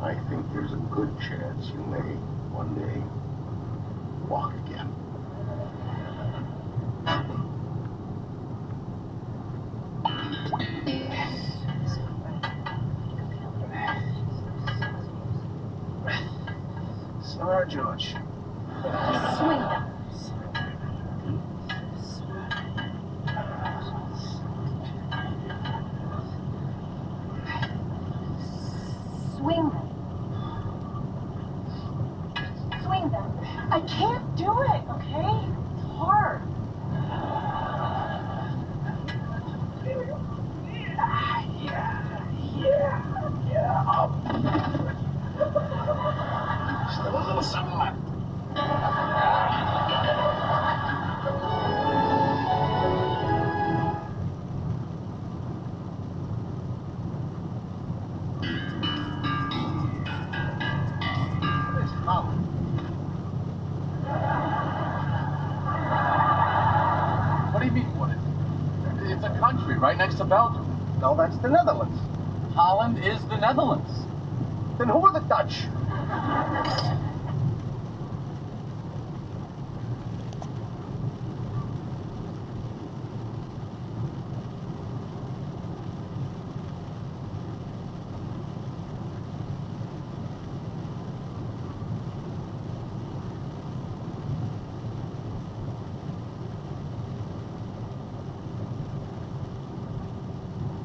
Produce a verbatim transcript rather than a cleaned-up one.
I think there's a good chance you may, one day, walk again. Sorry, George. Swing them. Swing them. Swing them. I can't do it, okay? It's hard. Yeah, yeah, yeah, yeah. Up. Still a little something left. What do you mean, what is it? It's a country right next to Belgium. No, that's the Netherlands. Holland is the Netherlands. Then who are the Dutch?